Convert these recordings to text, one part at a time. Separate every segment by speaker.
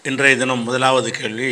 Speaker 1: இன்றைய தினம் முதலாவது கேள்வி.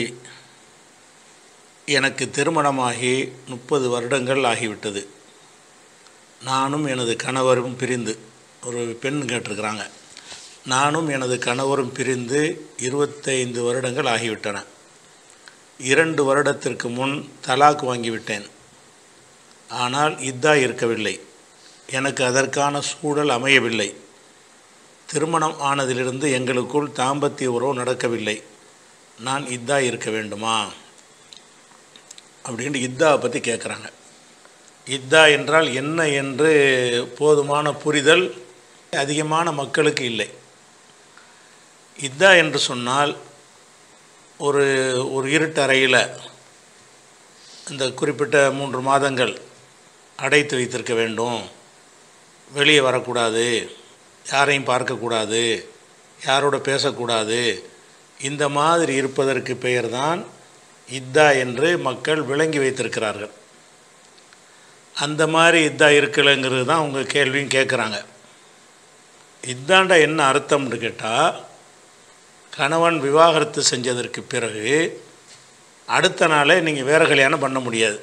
Speaker 1: எனக்கு திருமணமாகி 30 வருடங்கள் ஆகிவிட்டது. நானும் எனது கணவரும் பிரிந்து, ஒரு பெண் கேட்டிருக்கிறாங்க, நானும் எனது கணவரும் பிரிந்து 25 வருடங்கள் ஆகிவிட்டன. 2 வருடத்திற்கு முன் தலாக் வாங்கிவிட்டேன். ஆனால் இத்தா இருக்கவில்லை. எனக்கு அதற்கான சூழல் அமையவில்லை. திருமணம் ஆனதிலிருந்து எங்களுக்குள் தாம்பத்திய உறவு நடக்கவில்லை. நான் இத்தா இருக்க வேண்டுமா அப்படின்ட்டு இத்தாவை பற்றி கேட்குறாங்க. இத்தா என்றால் என்ன என்று போதுமான புரிதல் அதிகமான மக்களுக்கு இல்லை. இத்தா என்று சொன்னால் ஒரு இருட்டறையில் இந்த குறிப்பிட்ட 3 மாதங்கள் அடைத்து வைத்திருக்க வேண்டும், வெளியே வரக்கூடாது, யாரையும் பார்க்கக்கூடாது, யாரோட பேசக்கூடாது, இந்த மாதிரி இருப்பதற்கு பெயர்தான் இத்தா என்று மக்கள் விளங்கி வைத்திருக்கிறார்கள். அந்த மாதிரி இத்தா இருக்கலைங்கிறது தான் அவங்க கேள்வியும் கேட்குறாங்க. இத்தாண்டா என்ன அர்த்தம்னு கேட்டால், கணவன் விவாகரத்து செஞ்சதற்கு பிறகு அடுத்த நாளே நீங்கள் வேறு கல்யாணம் பண்ண முடியாது.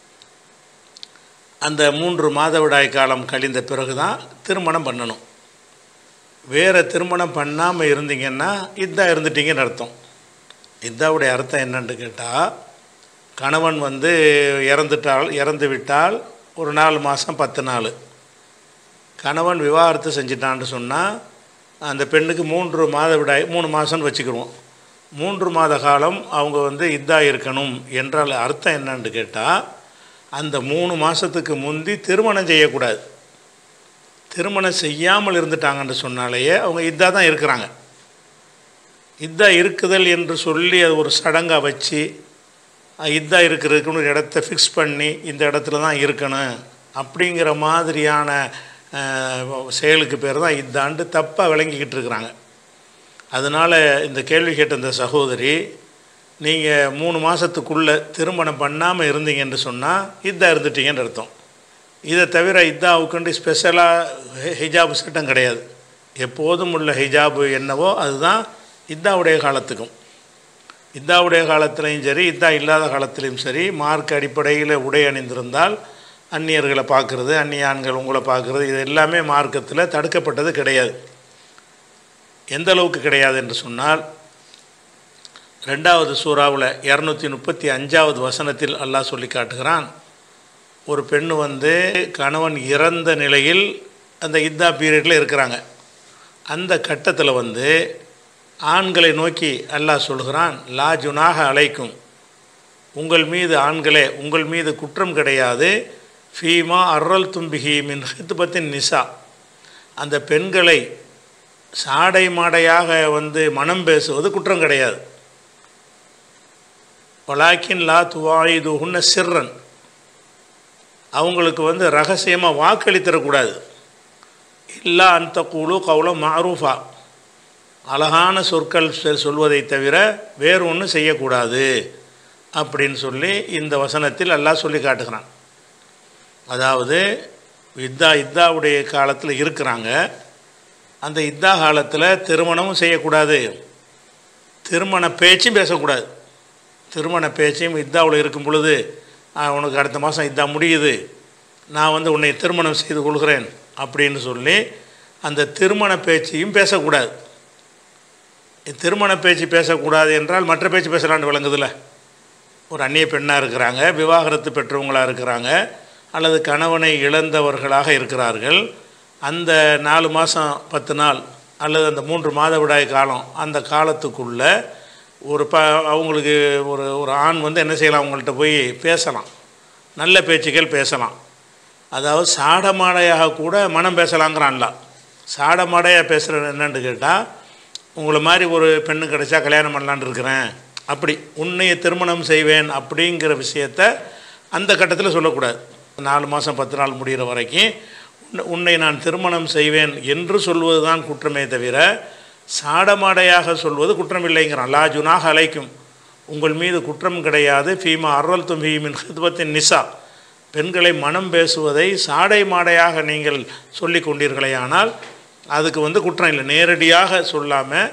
Speaker 1: அந்த 3 மாதவிடாய் காலம் கழிந்த பிறகு தான் திருமணம் பண்ணணும். வேறு திருமணம் பண்ணாமல் இருந்தீங்கன்னா இத்தா இருந்துட்டீங்கன்னு அர்த்தம். இத்தாவுடைய அர்த்தம் என்னன்னு கேட்டால், கணவன் இறந்து விட்டால் ஒரு 4 மாதம் 10 நாள், கணவன் விவாகரத்து செஞ்சிட்டான்னு சொன்னால் அந்த பெண்ணுக்கு 3 மாதவிடாய் 3 மாதம்னு வச்சுக்கிடுவோம். 3 மாத காலம் அவங்க இத்தா இருக்கணும் என்றால் அர்த்தம் என்னன்னு கேட்டால், அந்த 3 மாதத்துக்கு முந்தி திருமணம் செய்யக்கூடாது. திருமணம் செய்யாமல் இருந்துட்டாங்கன்னு சொன்னாலேயே அவங்க இத்தா தான் இருக்கிறாங்க. இத்தா இருக்குதல் என்று சொல்லி அது ஒரு சடங்காக வச்சு இத்தா இருக்கிறதுக்குன்னு ஒரு இடத்த ஃபிக்ஸ் பண்ணி இந்த இடத்துல தான் இருக்கணும் அப்படிங்கிற மாதிரியான செயலுக்கு பேர் தான் இத்தாண்டு தப்பாக விளங்கிக்கிட்டு இருக்கிறாங்க. அதனால் இந்த கேள்வி கேட்ட இந்த சகோதரி, நீங்கள் 3 மாதத்துக்குள்ளே திருமணம் பண்ணாமல் இருந்தீங்கன்னு சொன்னால் இத்தா இருந்துட்டீங்கன்னு அர்த்தம். இதை தவிர இத்தாவுக்குண்டு ஸ்பெஷலாக ஹிஜாபு சட்டம் கிடையாது. எப்போதும் உள்ள ஹிஜாபு என்னவோ அதுதான் இத்தாவுடைய காலத்துக்கும். இத்தாவுடைய காலத்திலையும் சரி, இத்தா இல்லாத காலத்திலையும் சரி, மார்க் அடிப்படையில் உடை அணிந்திருந்தால் அந்நியர்களை பார்க்குறது, அந்நிய ஆண்கள் உங்களை பார்க்குறது, இது எல்லாமே மார்க்கத்தில் தடுக்கப்பட்டது கிடையாது. எந்த அளவுக்கு கிடையாது என்று சொன்னால், 2வது சூறாவில் 235வது வசனத்தில் அல்லாஹ் சொல்லி காட்டுகிறான், ஒரு பெண்ணு கணவன் இறந்த நிலையில் அந்த இத்தா பீரியடில் இருக்கிறாங்க. அந்த கட்டத்தில் ஆண்களை நோக்கி அல்லாஹ் சொல்கிறான், லா ஜுனாஹ அலைக்கும், உங்கள் மீது ஆண்களே உங்கள் மீது குற்றம் கிடையாது, ஃபீமா அர்ரல் தும்பிஹி மின் ஹித்பத்தின் நிசா, அந்த பெண்களை சாடை மாடையாக மனம் பேசுவது குற்றம் கிடையாது. வலாக்கின் லா துவாயிதுஹுன்ன சிர்ரன், அவங்களுக்கு ரகசியமாக வாக்களித்தரக்கூடாது. இல்லா அந்த கூலு கவுலம் மாரூஃபா, அழகான சொற்கள் சொல்வதை தவிர வேறு ஒன்றும் செய்யக்கூடாது அப்படின்னு சொல்லி இந்த வசனத்தில் அல்லாஹ் சொல்லி காட்டுகிறான். அதாவது இத்தாவுடைய காலத்தில் இருக்கிறாங்க. அந்த இத்தா காலத்தில் திருமணமும் செய்யக்கூடாது, திருமண பேச்சும் பேசக்கூடாது. திருமண பேச்சையும் இத்தாவில் இருக்கும் பொழுது, உனக்கு அடுத்த மாதம் இதான் முடியுது, நான் உன்னை திருமணம் செய்து கொள்கிறேன் அப்படின்னு சொல்லி அந்த திருமண பேச்சையும் பேசக்கூடாது. திருமண பேச்சு பேசக்கூடாது என்றால் மற்ற பேச்சு பேசலான்னு விளங்குதில்ல. ஒரு அந்நிய பெண்ணாக இருக்கிறாங்க, விவாகரத்து பெற்றவங்களாக இருக்கிறாங்க, அல்லது கணவனை இழந்தவர்களாக இருக்கிறார்கள். அந்த 4 மாதம் 10 நாள் அல்லது அந்த 3 மாதவிடாய் காலம், அந்த காலத்துக்குள்ளே அவங்களுக்கு ஒரு ஆண் என்ன செய்யலாம், அவங்கள்ட்ட போய் பேசலாம், நல்ல பேச்சுக்கள் பேசலாம். அதாவது சாடமாடையாக கூட மனம் பேசலாங்கிறான்ல. சாடமாடையாக பேசுகிறது என்னன்னு கேட்டால், உங்களை மாதிரி ஒரு பெண்ணு கிடைச்சா கல்யாணம் பண்ணலான்னு இருக்கிறேன், அப்படி உன்னையை திருமணம் செய்வேன் அப்படிங்கிற விஷயத்த அந்த கட்டத்தில் சொல்லக்கூடாது. 4 மாதம் 10 நாள் முடிகிற வரைக்கும் உன்னை நான் திருமணம் செய்வேன் என்று சொல்வது தான் குற்றமே தவிர சாடமாடையாக சொல்வது குற்றம் இல்லைங்கிறான். லா ஜுனாஹ அலைக்கும், உங்கள் மீது குற்றம் கிடையாது, ஃபீமா அர்ரல் தும்பி மின் ஹித்பத்தின் நிசா, பெண்களை மனம் பேசுவதை சாடை மாடையாக நீங்கள் சொல்லி கொண்டீர்களே ஆனால் அதுக்கு குற்றம் இல்லை. நேரடியாக சொல்லாமல்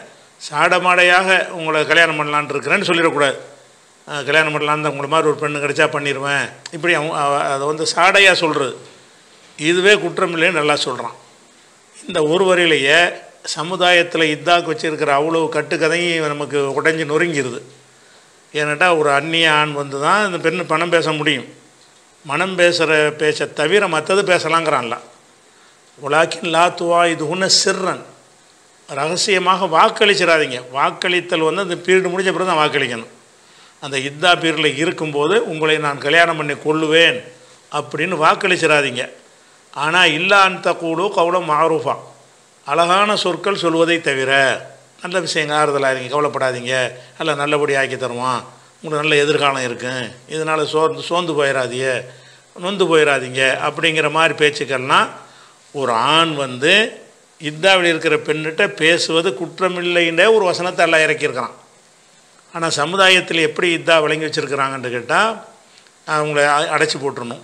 Speaker 1: சாடமாடையாக உங்களை கல்யாணம் பண்ணலான்னு இருக்கிறேன்னு சொல்லிடக்கூடாது. கல்யாணம் பண்ணலான்னு உங்களை மாதிரி ஒரு பெண்ணு கிடைச்சா பண்ணிடுவேன், இப்படி அதை வந்து சாடையாக சொல்கிறது இதுவே குற்றம் இல்லைன்னு நல்லா சொல்கிறான். இந்த ஒரு வரியிலேயே சமுதாயத்தில் இத்தாக்கு வச்சுருக்கிற அவ்வளோ கட்டுக்கதையும் நமக்கு உடஞ்சி நொறுங்கிடுது. ஏன்னாட்டா ஒரு அந்நிய ஆண் வந்து தான் இந்த பெண்ணு பணம் பேச முடியும். மனம் பேசுகிற பேச்சை தவிர மற்றது பேசலாங்கிறான்ல. உலாக்கின் லாத்துவா இது உன்ன சிறன், ரகசியமாக வாக்களிச்சிடாதீங்க. வாக்களித்தல் வந்து அந்த பீரியடு முடிஞ்ச பிறகு தான் வாக்களிக்கணும். அந்த இத்தா பீரியடில் இருக்கும்போது உங்களை நான் கல்யாணம் பண்ணி கொள்ளுவேன் அப்படின்னு வாக்களிச்சிடாதீங்க. ஆனால் இல்லா அந்த கூடு கவலம் மாரூஃபா, அழகான சொற்கள் சொல்வதை தவிர நல்ல விஷயங்கள் ஆறுதலாக கவலைப்படாதீங்க, அல்ல நல்லபடி ஆக்கி தருவான், உங்களுக்கு நல்ல எதிர்காலம் இருக்குது, இதனால் சோர்ந்து போயிடாதீங்க, நொந்து போயிடாதீங்க அப்படிங்கிற மாதிரி பேச்சுக்கள்னால் ஒரு ஆண் வந்து இத்தாவில் இருக்கிற பெண்ணிட்ட பேசுவது குற்றமில்லைன்ற ஒரு வசனத்தை எல்லாம் இறக்கியிருக்கிறான். ஆனால் சமுதாயத்தில் எப்படி இத்தா விளங்கி வச்சுருக்கிறாங்கன்னு கேட்டால் அவங்கள அடைச்சி போட்டுடணும்.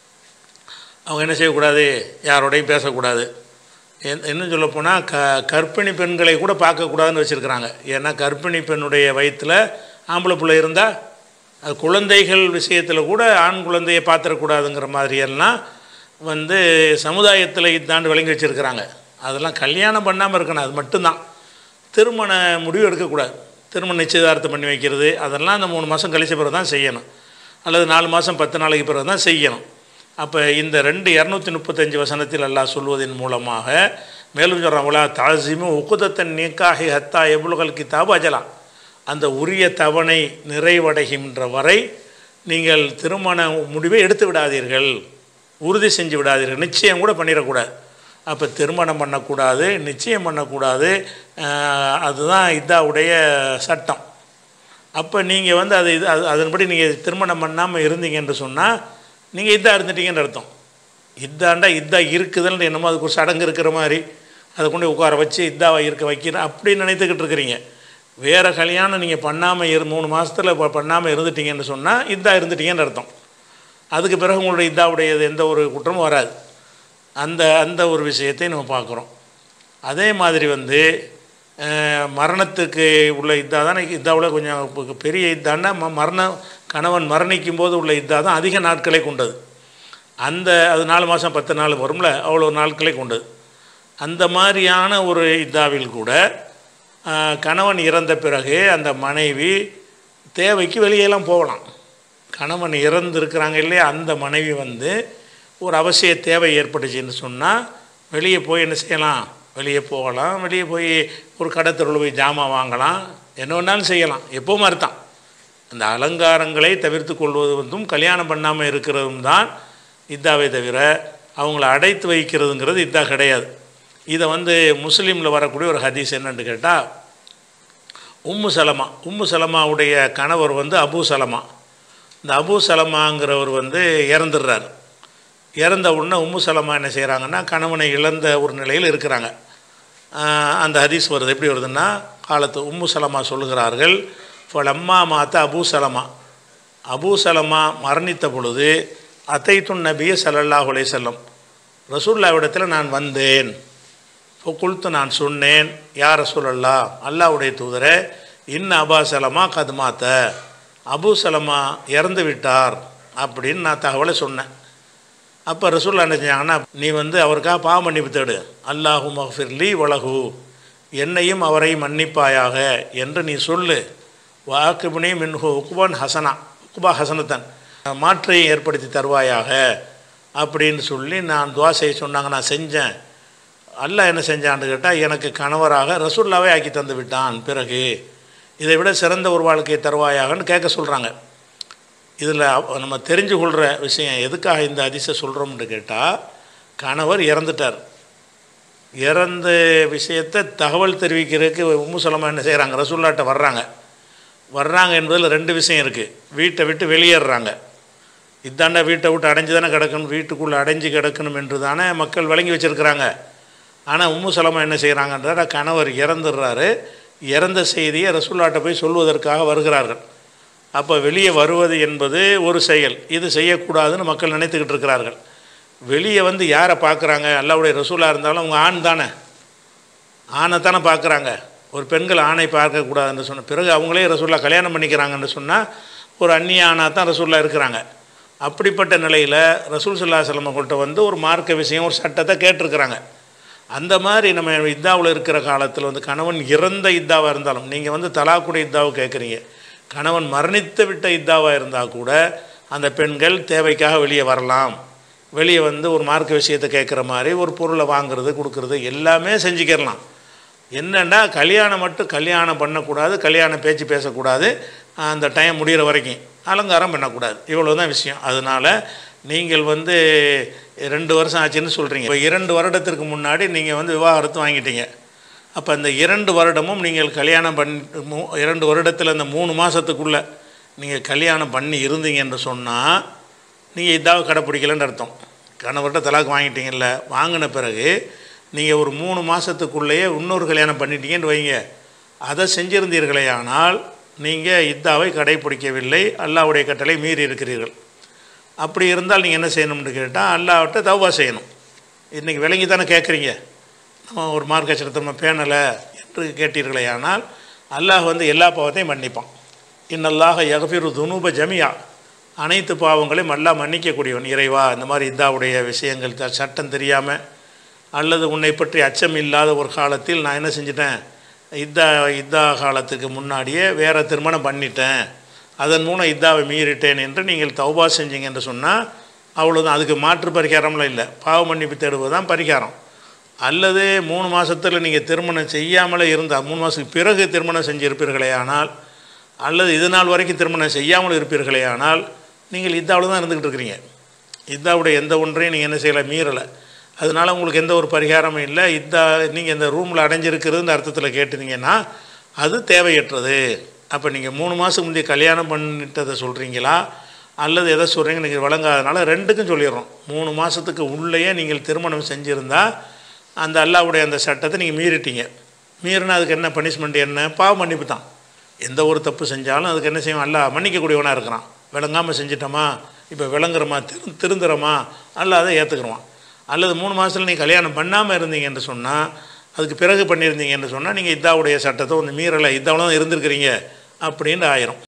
Speaker 1: அவங்க என்ன செய்யக்கூடாது, யாரோடையும் பேசக்கூடாது. இன்னும் சொல்லப்போனால் கர்ப்பிணி பெண்களை கூட பார்க்கக்கூடாதுன்னு வச்சுருக்கிறாங்க. ஏன்னா கர்ப்பிணி பெண்ணுடைய வயிற்றில் ஆம்பளை பிள்ளை இருந்தால் அது குழந்தைகள் விஷயத்தில் கூட ஆண் குழந்தையை பார்த்துடக்கூடாதுங்கிற மாதிரியெல்லாம் வந்து சமுதாயத்தில் இத்தாண்டு விளங்கி வச்சுருக்கிறாங்க. அதெல்லாம் கல்யாணம் பண்ணாமல் இருக்கணும், அது மட்டும்தான். திருமண முடிவு எடுக்கக்கூடாது. திருமண நிச்சயதார்த்தம் பண்ணி வைக்கிறது அதெல்லாம் அந்த 3 மாதம் கழிச்ச பிறகு தான் செய்யணும், அல்லது 4 மாதம் 10 நாளைக்கு பிறகு தான் செய்யணும். அப்போ இந்த 235 வசனத்தில் அல்லாஹ் சொல்வதன் மூலமாக மேலும் சொல்கிறான், உலா தாசிமு உக்குதத்தன் நீக்காகி ஹத்தா எபுல்கள் கிதாபு அஜலாம், அந்த உரிய தவணை நிறைவடைகின்ற வரை நீங்கள் திருமண முடிவை எடுத்து விடாதீர்கள், உறுதி செஞ்சு விடாதீர்கள், நிச்சயம் கூட பண்ணிடக்கூடாது. அப்போ திருமணம் பண்ணக்கூடாது, நிச்சயம் பண்ணக்கூடாது, அதுதான் இதாவுடைய சட்டம். அப்போ நீங்கள் வந்து அதன்படி நீங்கள் திருமணம் பண்ணாமல் இருந்தீங்கன்னு சொன்னால் நீங்கள் இதா இருந்துட்டீங்கன்னு அர்த்தம். இதாண்டா இதா இருக்குதுன்னு என்னமோ அதுக்கு ஒரு சடங்கு இருக்கிற மாதிரி அதை கொண்டு உட்கார வச்சு இதாவை இருக்க வைக்கிறேன் அப்படின்னு நினைத்துக்கிட்டு இருக்கிறீங்க. வேறு கல்யாணம் நீங்கள் பண்ணாமல் 3 மாதத்தில் பண்ணாமல் இருந்துட்டீங்கன்னு சொன்னால் இதா இருந்துட்டீங்கன்னு அர்த்தம். அதுக்கு பிறகு உங்களுடைய இதாவுடையது எந்த ஒரு குற்றமும் வராது. அந்த ஒரு விஷயத்தை நம்ம பார்க்குறோம். அதே மாதிரி வந்து மரணத்துக்கு உள்ள இதா தான் இதாவில் கொஞ்சம் பெரிய இதான்னா கணவன் மரணிக்கும் போது உள்ள இதா தான் அதிக நாட்களை கொண்டது. அது 4 மாதம் 10 நாள் வரும்ல, அவ்வளோ நாட்களை கொண்டது. அந்த மாதிரியான ஒரு இதாவில் கூட கணவன் இறந்த பிறகு அந்த மனைவி தேவைக்கு வெளியெல்லாம் போகலாம். கணவன் இறந்துருக்கிறாங்க இல்லையா, அந்த மனைவி வந்து ஒரு அவசிய தேவை ஏற்பட்டுச்சுன்னு சொன்னால் வெளியே போய் என்ன செய்யலாம், வெளியே போகலாம், வெளியே போய் ஒரு கடைத்தெருவில் போய் ஜாமான் வாங்கலாம், என்ன வேணாலும் செய்யலாம். எப்போவும் அர்த்தம் அந்த அலங்காரங்களை தவிர்த்து கொள்வது வந்தும் கல்யாணம் பண்ணாமல் இருக்கிறதும் தான் இதாவே தவிர அவங்கள அடைத்து வைக்கிறதுங்கிறது இதா கிடையாது. இதை வந்து முஸ்லீமில் வரக்கூடிய ஒரு ஹதீஸ் என்னன்னு கேட்டால், உம்மு சலமாவுடைய கணவர் வந்து அபூ சலமா. இந்த அபூ சலமாங்கிறவர் வந்து இறந்துடுறார். இறந்த உடனே உம்மு சலமா என்ன செய்கிறாங்கன்னா கணவனை இழந்த ஒரு நிலையில் இருக்கிறாங்க. அந்த ஹதீஸ் வருது, எப்படி வருதுன்னா, காலத்து உம்மு சலமா சொல்லுகிறார்கள், ஃபலம்மா மாத்த அபூ சலமா மரணித்த பொழுது அத்தைத்துன் நபிய ஸல்லல்லாஹு அலைஹி வஸல்லம், ரசூலுல்லாஹ்விடத்தில் நான் வந்தேன். ஃபகுல்து நான் சொன்னேன், யா ரசூலல்லாஹ், அல்லாஹ்வுடைய தூதரே, அபா சலமா கத்மாத்த, அபூ சலமா இறந்து விட்டார் அப்படின்னு நான் தகவலை சொன்னேன். அப்போ ரசூலுல்லாஹ் என்ன செஞ்சாங்கன்னா, நீ வந்து அவருக்காக பாவ மன்னிப்பு தேடு, அல்லாஹு மஃபிர்லி வலஹு, என்னையும் அவரை மன்னிப்பாயாக என்று நீ சொல்லு, வாக்குபினி மின்ஹு உக்குபா ஹசனத்தன், மாற்றை ஏற்படுத்தி தருவாயாக அப்படின்னு சொல்லி நான் துவா செய்ய சொன்னாங்க. நான் செஞ்சேன். அல்லாஹ் என்ன செஞ்சான்னு கேட்டால், எனக்கு கணவராக ரசூலுல்லாஹ்வை ஆக்கி தந்து விட்டான். பிறகு இதை விட சிறந்த ஒரு வாழ்க்கையை தருவாயாகன்னு கேட்க சொல்கிறாங்க. இதில் நம்ம தெரிஞ்சு கொள்கிற விஷயம் எதுக்காக இந்த ஹதீஸை சொல்கிறோம்னு கேட்டால், கணவர் இறந்துட்டார். இறந்த விஷயத்தை தகவல் தெரிவிக்கிறதுக்கு உம்மு சலமா என்ன செய்கிறாங்க, ரசூலுல்லாஹ்ட்ட வர்றாங்க என்பதில் 2 விஷயம் இருக்குது. வீட்டை விட்டு வெளியேறாங்க. இதாண்டா வீட்டை விட்டு அடைஞ்சு தானே கிடக்கணும், வீட்டுக்குள்ளே அடைஞ்சு கிடக்கணும் என்று தானே மக்கள் வழங்கி வச்சுருக்கிறாங்க. ஆனால் உம்மு சலமா என்ன செய்கிறாங்கன்றால், கணவர் இறந்துடுறாரு, இறந்த செய்தியை ரசூலுல்லாஹ்ட்ட போய் சொல்வதற்காக வருகிறார்கள். அப்போ வெளியே வருவது என்பது ஒரு செயல், இது செய்யக்கூடாதுன்னு மக்கள் நினைத்துக்கிட்டு இருக்கிறார்கள். வெளியே வந்து யாரை பார்க்குறாங்க, அல்லாஹ்வுடைய ரசூலாக இருந்தாலும் அவங்க ஆண் தானே, ஆணை தானே பார்க்குறாங்க. ஒரு பெண்கள் ஆணை பார்க்கக்கூடாதுன்னு சொன்ன பிறகு அவங்களே ரசூலுல்லாஹ் கல்யாணம் பண்ணிக்கிறாங்கன்னு சொன்னால் ஒரு அந்நிய ஆணாக தான் ரசூலுல்லாஹ் இருக்கிறாங்க. அப்படிப்பட்ட நிலையில் ரசூல் ஸல்லல்லாஹு அலைஹி வஸல்லம் அவங்கள்ட்ட வந்து ஒரு மார்க்க விஷயம் ஒரு சட்டத்தை கேட்டிருக்கிறாங்க. அந்த மாதிரி நம்ம இத்தாவில் இருக்கிற காலத்தில் வந்து கணவன் இறந்த இத்தாவாக இருந்தாலும், நீங்கள் வந்து தலாக்குடைய இத்தாவை கேட்குறீங்க, கணவன் மரணித்து விட்ட இத்தாவாக இருந்தால் கூட அந்த பெண்கள் தேவைக்காக வெளியே வரலாம். வெளியே வந்து ஒரு மார்க்க விஷயத்தை கேட்குற மாதிரி ஒரு பொருளை வாங்குறது கொடுக்குறது எல்லாமே செஞ்சுக்கிடலாம். என்னென்னா கல்யாணம் பண்ணக்கூடாது, கல்யாண பேச்சு பேசக்கூடாது, அந்த டைம் முடிகிற வரைக்கும் அலங்காரம் பண்ணக்கூடாது, இவ்வளோ தான் விஷயம். அதனால் நீங்கள் வந்து 2 வருஷம் ஆச்சுன்னு சொல்கிறீங்க. இப்போ 2 வருடத்திற்கு முன்னாடி நீங்கள் வந்து விவாகரத்து வாங்கிட்டீங்க. அப்போ அந்த 2 வருடமும் நீங்கள் கல்யாணம் 2 வருடத்தில் அந்த 3 மாதத்துக்குள்ளே நீங்கள் கல்யாணம் பண்ணி இருந்தீங்க என்று சொன்னால் நீங்கள் இதாவை கடைப்பிடிக்கலன்னு அர்த்தம். கணவர்கிட்ட தலாக்கு வாங்கிட்டீங்கல்ல, வாங்கின பிறகு நீங்கள் ஒரு 3 மாதத்துக்குள்ளேயே இன்னொரு கல்யாணம் பண்ணிட்டீங்கன்னு வைங்க, அதை செஞ்சிருந்தீர்களே ஆனால் நீங்கள் இத்தாவை கடைப்பிடிக்கவில்லை, அல்லாஹ்வுடைய கட்டளை மீறி இருக்கிறீர்கள். அப்படி இருந்தால் நீங்கள் என்ன செய்யணும்னு கேட்டால் அல்லாஹ்விட்ட தௌபா செய்யணும். இன்றைக்கி விளங்கி தானே கேட்குறீங்க, நம்ம ஒரு மார்க்க சட்டத்தை நம்ம பேணலை என்று கேட்டீர்களே ஆனால் அல்லாஹ் வந்து எல்லா பாவத்தையும் மன்னிப்பான். இன்னல்லாஹ யக்ஃபிரு துனூப ஜமியா, அனைத்து பாவங்களையும் அல்லாஹ் மன்னிக்கக்கூடியவன். இறைவா, இந்த மாதிரி இத்தாவுடைய விஷயங்கள் சட்டம் தெரியாமல் அல்லது உன்னை பற்றி அச்சம் இல்லாத ஒரு காலத்தில் நான் என்ன செஞ்சிட்டேன், இத்தா காலத்துக்கு முன்னாடியே வேறு திருமணம் பண்ணிட்டேன், அதன் மூலம் இத்தாவை மீறிட்டேன் என்று நீங்கள் தௌபா செஞ்சீங்க என்று சொன்னால் அவ்வளோதான். அதுக்கு மாற்று பரிகாரம்லாம் இல்லை, பாவ மன்னிப்பு தேடுவது தான் பரிகாரம். அல்லது 3 மாதத்தில் நீங்கள் திருமணம் செய்யாமலே இருந்தால் 3 மாதத்துக்கு பிறகு திருமணம் செஞ்சிருப்பீர்களே ஆனால், அல்லது இது நாள் வரைக்கும் திருமணம் செய்யாமல் இருப்பீர்களே ஆனால் நீங்கள் இத்தாவில் தான் இருந்துக்கிட்டு இருக்கிறீங்க. இத்தாவுடைய எந்த ஒன்றையும் நீங்கள் என்ன செய்யலை, மீறலை. அதனால் உங்களுக்கு எந்த ஒரு பரிகாரமும் இல்லை. நீங்கள் இந்த ரூமில் அடைஞ்சிருக்கிறதுன்ற அர்த்தத்தில் கேட்டுனீங்கன்னா அது தேவையற்றது. அப்போ நீங்கள் 3 மாதத்துக்கு முந்தைய கல்யாணம் பண்ணிட்டதை சொல்கிறீங்களா அல்லது எதை சொல்கிறீங்க நீங்கள் வழங்காதனால 2க்கும் சொல்லிடுறோம். 3 மாதத்துக்கு உள்ளேயே நீங்கள் திருமணம் செஞ்சுருந்தால் அந்த அல்லாஹ்வுடைய அந்த சட்டத்தை நீங்கள் மீறிட்டீங்க. மீறினா அதுக்கு என்ன பனிஷ்மெண்ட், என்ன பாவ மன்னிப்பு தான். எந்த ஒரு தப்பு செஞ்சாலும் அதுக்கு என்ன செய்வோம், அல்லாஹ் மன்னிக்கக்கூடியவனாக இருக்கிறான். விளங்காமல் செஞ்சிட்டோமா, இப்போ விளங்குறோமா, திருந்துறோமா, அல்லாஹ் அதை ஏற்றுக்குருவான். அல்லது 3 மாதத்தில் நீங்கள் கல்யாணம் பண்ணாமல் இருந்தீங்க என்று சொன்னால், அதுக்கு பிறகு பண்ணியிருந்தீங்க என்று சொன்னால் நீங்கள் இத்தாவுடைய சட்டத்தை வந்து மீறலை, இதாவில் தான் இருந்திருக்கிறீங்க அப்படின்னு ஆயிரும்.